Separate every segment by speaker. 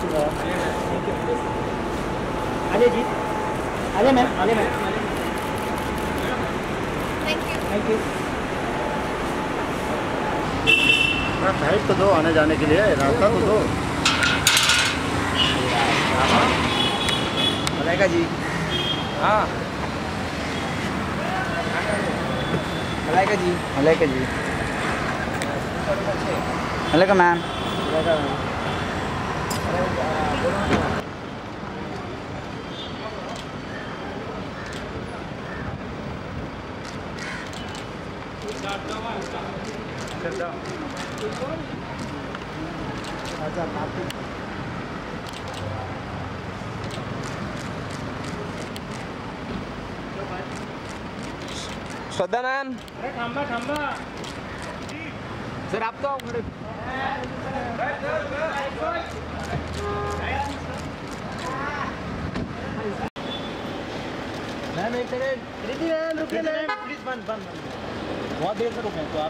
Speaker 1: Alia ji, Alia ma'am, Alia ma'am. Thank you.
Speaker 2: Side तो दो आने जाने के लिए, रास्ता तो दो।
Speaker 1: मलाइका जी।
Speaker 3: हाँ
Speaker 1: मलाइका जी।
Speaker 3: मलाइका जी। मलाइका मैम। श्रद्धा मैम।
Speaker 1: अरे थांबा थांबा
Speaker 3: सर आप तो खड़े।
Speaker 1: मैम एक सेकंड। प्रीति मैम रुकिए मैम, प्लीज बंद बंद। बहुत देर से रुके तो आप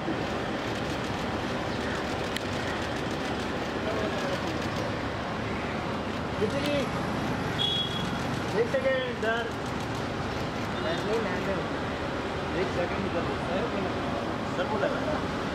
Speaker 1: प्रीति जी एक सेकंड सर। नहीं मैम एक सेकंड इधर सर बोला